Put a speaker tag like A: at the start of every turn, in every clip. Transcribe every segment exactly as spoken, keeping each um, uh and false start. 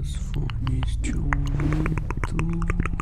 A: os fones de ouvido.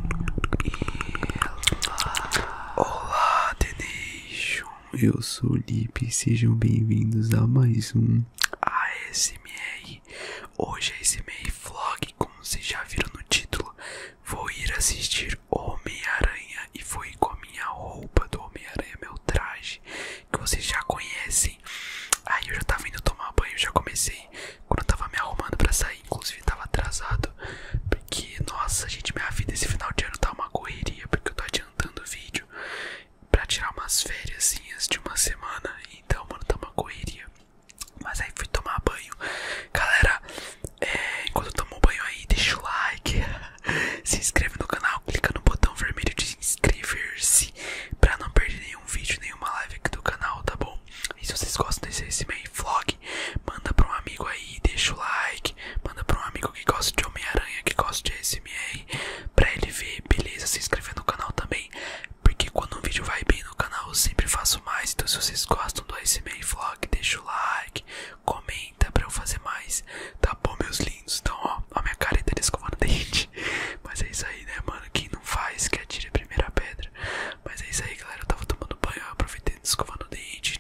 A: Olá, The Nation. Eu sou o Lipe. Sejam bem-vindos a mais um A S M R. Hoje é A S M R Vlog, como vocês já viram no título. Vou ir assistir Homem Aranha e vou ir com a minha roupa do Homem Aranha, meu traje, que vocês já conhecem. Aí eu já tava indo tomar banho, já comecei. Quando eu tava me arrumando pra sair, inclusive tava atrasado, porque, nossa, gente, minha vida esse final de ano tá uma correria, porque eu tô adiantando o vídeo pra tirar umas férias de uma semana. Então, mano, tá uma correria. Mas aí fui tomar banho. Galera, é, enquanto eu tomo banho aí, deixa o like, se inscreve no canal, clica no botão vermelho de inscrever-se pra não perder nenhum vídeo, nenhuma live aqui do canal, tá bom? E se vocês gostam desse A S M R Vlog, manda pra um amigo aí, deixa o like. Manda pra um amigo que gosta de Homem-Aranha, que gosta de A S M R, pra ele ver, beleza? Se inscrever no canal também, porque quando um vídeo vai bem no canal eu sempre faço mais. Então se vocês gostam do A S M R Vlog, deixa o like, comenta pra eu fazer mais, tá bom, meus lindos? Então, ó, a minha careta de escovando dente. Mas é isso aí, né, mano? Quem não faz, que atire a primeira pedra. Mas é isso aí, galera. Eu tava tomando banho, eu aproveitei escovando o dente.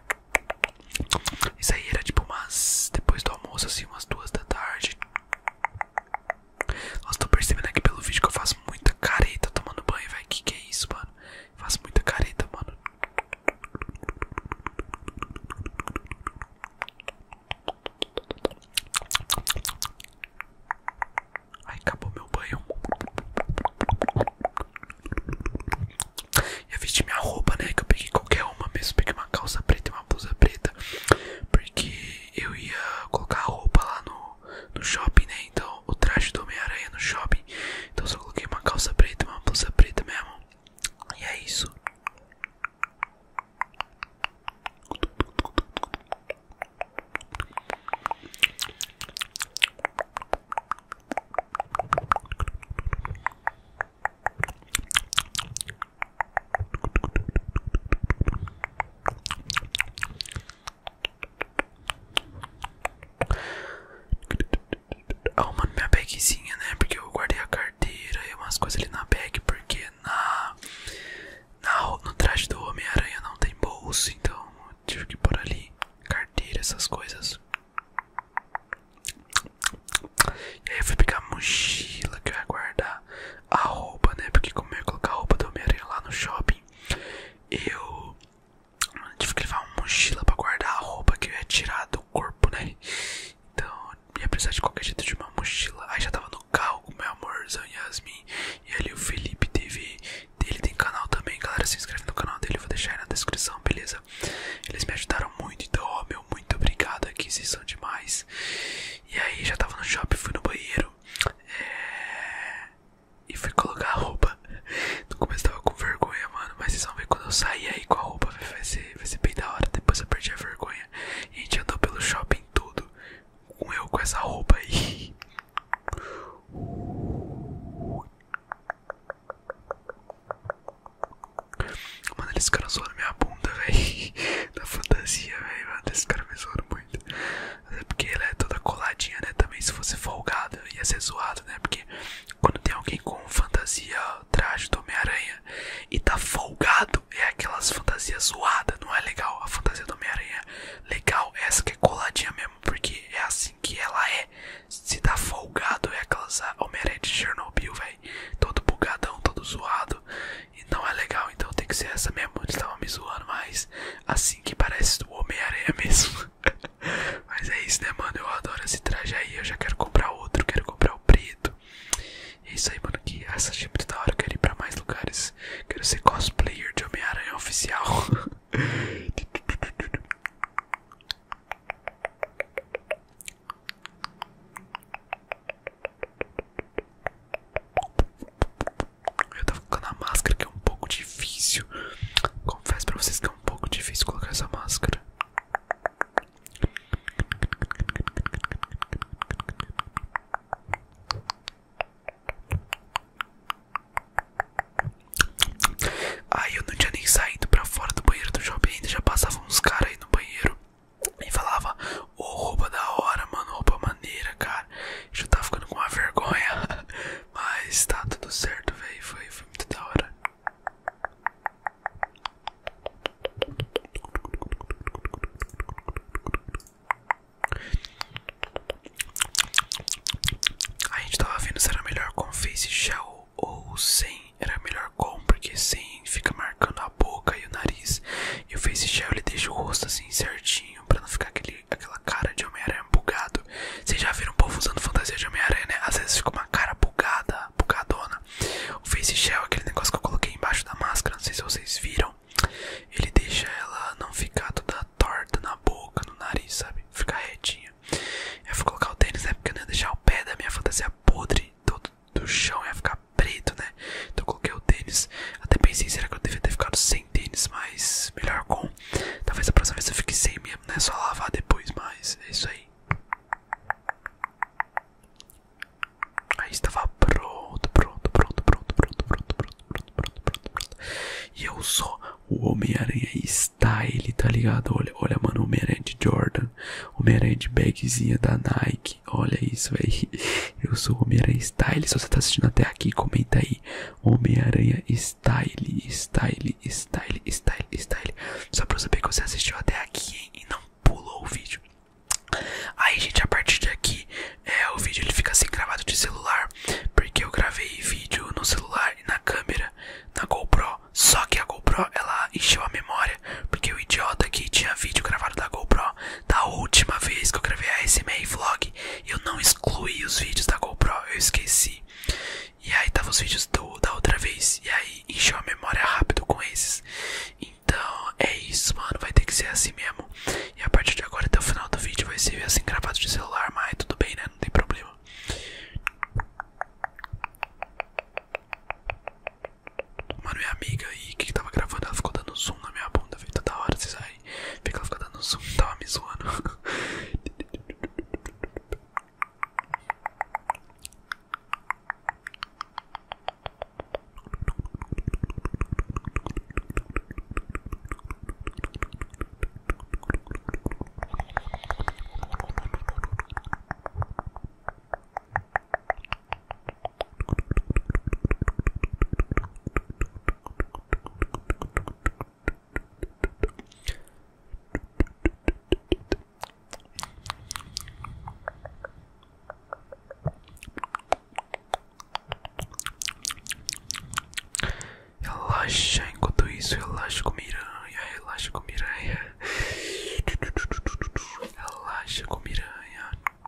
A: Isso aí era tipo umas... depois do almoço, assim, umas duas da tarde. Nossa, tô percebendo aqui pelo vídeo que eu faço muita careta tomando banho, velho. Que que é isso, mano? Eu faço muita careta, mano. Ai, acabou meu banho. Ia vestir minha roupa, né? Que eu peguei qualquer uma mesmo. Peguei uma calça preta e uma blusa preta, porque eu ia colocar a roupa lá no, no shopping, né? Então, o traje do Homem-Aranha no shopping. Então, eu só coloquei uma calça preta e uma blusa preta mesmo. E é isso. Arrumando minha bagzinha, né? Porque eu guardei a carteira e umas coisas ali na bag, porque na, na no traje do Homem-Aranha não tem bolso, então eu tive que pôr ali carteira, essas coisas. E aí eu fui pegar a mochila que eu ia guardar a roupa, né? Porque como eu ia colocar a roupa do Homem-Aranha lá no shopping, eu tive que levar uma mochila pra guardar a roupa que eu ia tirar do corpo, né? Então ia precisar de qualquer jeito de uma mochila. Aí já tava no carro com meu amorzão Yasmin. E ali o Felipe T V dele tem canal também, galera. Se inscreve no canal dele, eu vou deixar aí na descrição, beleza? Eles me ajudaram muito, então ó, meu, muito obrigado aqui, vocês são demais. E aí já tava no shopping, fui no banheiro, é... e fui colocar a roupa. No começo tava com vergonha, mano, mas vocês vão ver quando eu sair aí com a roupa, vai ser, vai ser bem da hora. Depois eu perdi a vergonha e a gente andou pelo shopping todo com eu com essa roupa aí. Mano, eles ficaram zoando minha bunda, véi. Na fantasia, véi. Mano, eles ficaram me zoando muito. Mas é porque ela é toda coladinha, né? Também se fosse folgada ia ser zoado, né? Porque quando tem alguém com fantasia, traje do Homem-Aranha e tá folgado, é aquelas fantasias zoadas, não é legal. A fantasia do Homem-Aranha legal é essa que é coladinha mesmo, porque é assim que ela é. Se tá folgado, é aquelas Homem-Aranha de Chernobyl, velho. Todo bugadão, todo zoado. E não é legal, então tem que ser essa mesmo. Eles estavam me zoando, mas assim que parece do Homem-Aranha mesmo. Mas é isso, né, mano? Eu adoro esse traje aí. Eu já quero comprar outro, quero comprar o preto. É isso aí, mano, que essa chip da hora. Eu quero ir pra mais lugares. Quero ser cosplayer de Homem-Aranha oficial. Eu tava colocando a máscara, que é um pouco difícil. Confesso pra vocês que é um pouco difícil colocar essa máscara. Homem Aranha Style, tá ligado? Olha, olha, mano, Homem Aranha de Jordan, Homem Aranha de bagzinha da Nike. Olha isso, velho. Eu sou Homem Aranha Style. Se você tá assistindo até aqui, comenta aí. Homem Aranha Style, Style, Style, Style, Style. Só pra eu saber que você assistiu até aqui, hein? E não pulou o vídeo. Aí, gente, a partir de aqui, é, o vídeo ele fica assim gravado de celular, porque eu gravei vídeo no celular e na câmera, na GoPro. Só que a GoPro, ela encheu a memória, porque o idiota aqui tinha vídeo gravado da GoPro da última vez que eu gravei a S M R Vlog. E eu não excluí os vídeos da GoPro, eu esqueci. E aí tava os vídeos do, da outra vez, e aí encheu a memória rápido com esses. Então, é isso, mano, vai ter que ser assim mesmo. E a partir de agora até o final do vídeo vai ser assim gravado de celular, mas tudo bem, né? Não tem problema. Mano, minha amiga aí que tava gravando, ela ficou dando zoom na minha bunda, velho, toda hora, vocês aí. Vê que ela fica dando zoom, tava me zoando. Relaxa, enquanto isso, relaxa com miranha, relaxa com miranha. Relaxa com miranha.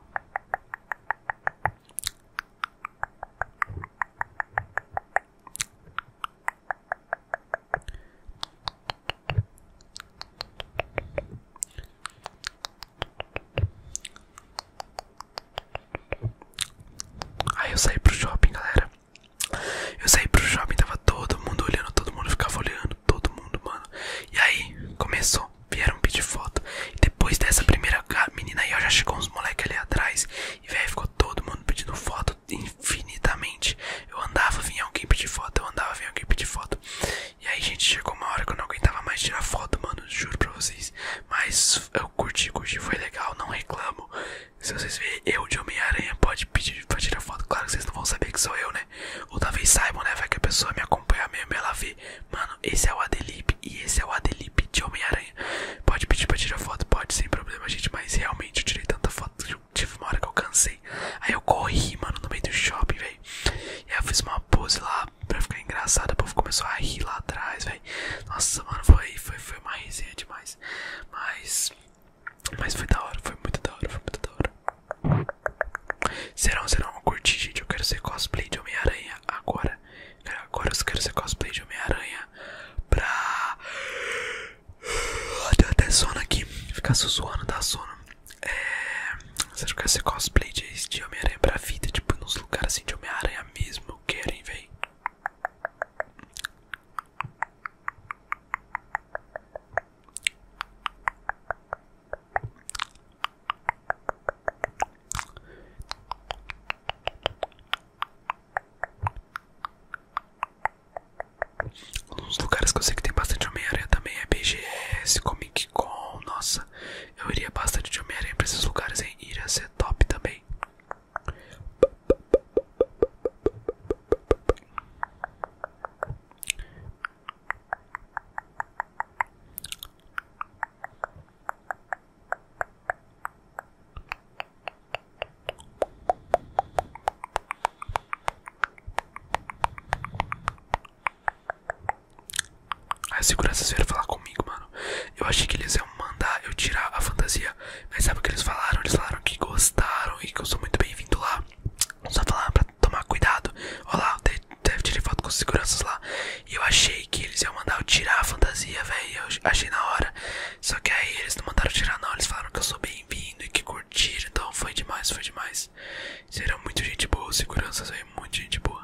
A: Aí eu saí pro shopping, galera. Eu saí pro shopping, tava todo mundo olhando, todo mundo ficava olhando, todo mundo, mano. E aí, começou, vieram pedir foto. E depois dessa primeira menina aí, ó, já chegou uns moleques ali atrás. E, velho, ficou todo mundo pedindo foto infinitamente. Eu andava, vinha alguém pedir foto, eu andava, vinha alguém pedir foto. E aí, gente, chegou uma hora que eu não aguentava mais tirar foto, mano, juro pra vocês. Mas eu curti, curti, foi legal, não reclamo. Se vocês verem eu de Homem-Aranha, pode pedir pra tirar foto. Claro que vocês não vão saber que sou eu, né? Ou talvez saibam, né? Vai que a pessoa me acompanha mesmo e ela vê. Mano, esse é o adlipe e esse é o adlipe de Homem-Aranha. Pode pedir pra tirar foto, pode, sem problema, gente. Mas realmente eu tirei tanta foto, tive uma hora que eu cansei. Aí eu corri, mano, no meio do shopping, velho. E aí eu fiz uma pose lá pra ficar engraçado. O povo começou a rir lá atrás, velho. Nossa, mano, foi, foi, foi uma resenha demais. Mas... Mas foi da hora, foi muito da hora, foi muito da hora. Serão, serão, eu curti, gente. Eu quero ser cosplay de Homem-Aranha agora. Agora eu quero ser cosplay de Homem-Aranha pra... Deu até sono aqui. Ficar sussurrando, dá sono. É... Você quer ser cosplay de, de Homem-Aranha pra vida? Tipo, nos lugares assim de Homem-Aranha mesmo. Eu quero, hein, véi. Uns lugares que eu sei que tem bastante Homem-Aranha também é B G S, COMIGO. Nossa, eu iria bastante de Homem-Aranha pra esses lugares, hein? Iria ser top também. Aí os seguranças vieram falar comigo, mano. Eu achei que eles iam mandar eu tirar a fantasia. Mas sabe o que eles falaram? Eles falaram que gostaram e que eu sou muito bem-vindo lá. Só falaram pra tomar cuidado. Olha lá, deve tirar foto com os seguranças lá. E eu achei que eles iam mandar eu tirar a fantasia, velho. Eu achei na hora. Só que aí eles não mandaram tirar não. Eles falaram que eu sou bem-vindo e que curtiram. Então foi demais, foi demais. Serão muito gente boa, os seguranças, velho. Muito gente boa.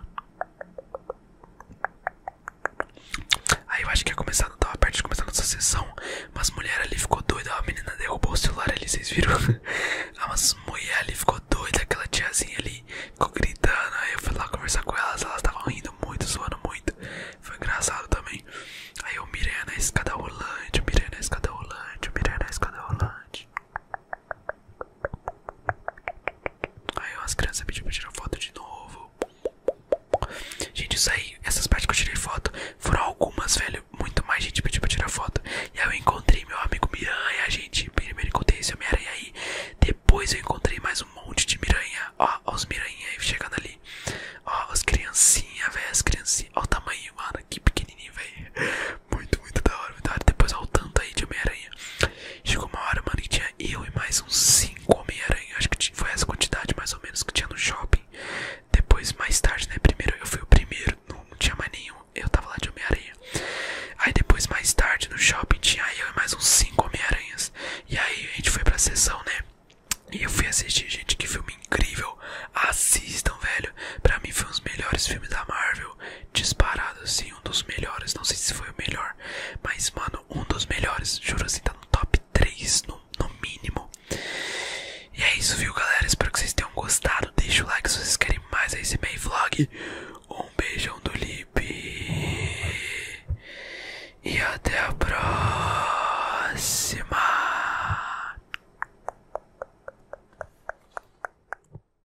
A: Aí eu acho que ia começar, não tava perto de começar a nossa sessão. Mas mulher ali ficou doida, a menina derrubou o celular ali, vocês viram? Mas mulher ali ficou doida, aquela tiazinha ali ficou gritando. Aí eu fui lá conversar com elas, elas estavam rindo muito, zoando muito. Foi engraçado também. Aí eu mirei na escada rolando. umas crianças pediram pra tirar foto de novo. Gente, isso aí, essas partes que eu tirei foto foram algumas, velho. Muito mais gente pediu pra tirar foto. E aí eu encontrei meu amigo Miranha, gente. Primeiro encontrei esse Homem-Aranha aí. Depois eu encontrei mais um monte de Miranha. Ó, ó os Miranha aí chegando ali. Ó, as criancinhas, velho. As criancinhas. Ó o tamanho, mano. Que pequenininho, velho. Muito, muito da hora, muito da hora. Depois, ó o tanto aí de Homem-Aranha. Chegou uma hora, mano, que tinha eu e mais uns cinco Homem-Aranha. Acho que foi essa quantidade, mais ou menos, que tinha no shopping. Depois, mais tarde, né? Primeiro eu fui o primeiro. Não, não tinha mais nenhum. Eu tava lá de Homem-Aranha. Aí depois, mais tarde, no shopping, tinha eu e mais uns cinco Homem-Aranhas. E aí a gente foi pra sessão, né? E eu fui assistir, gente, que filme incrível. Assistam, velho. Pra mim foi um dos melhores filmes da Marvel. Disparado, assim, um dos melhores. Não sei se foi o melhor, mas, mano, um dos melhores. Juro assim, tá no top três, no, no mínimo. E é isso, viu, galera? Espero que vocês tenham gostado. Deixa o like se vocês querem mais esse meio vlog. Um beijão do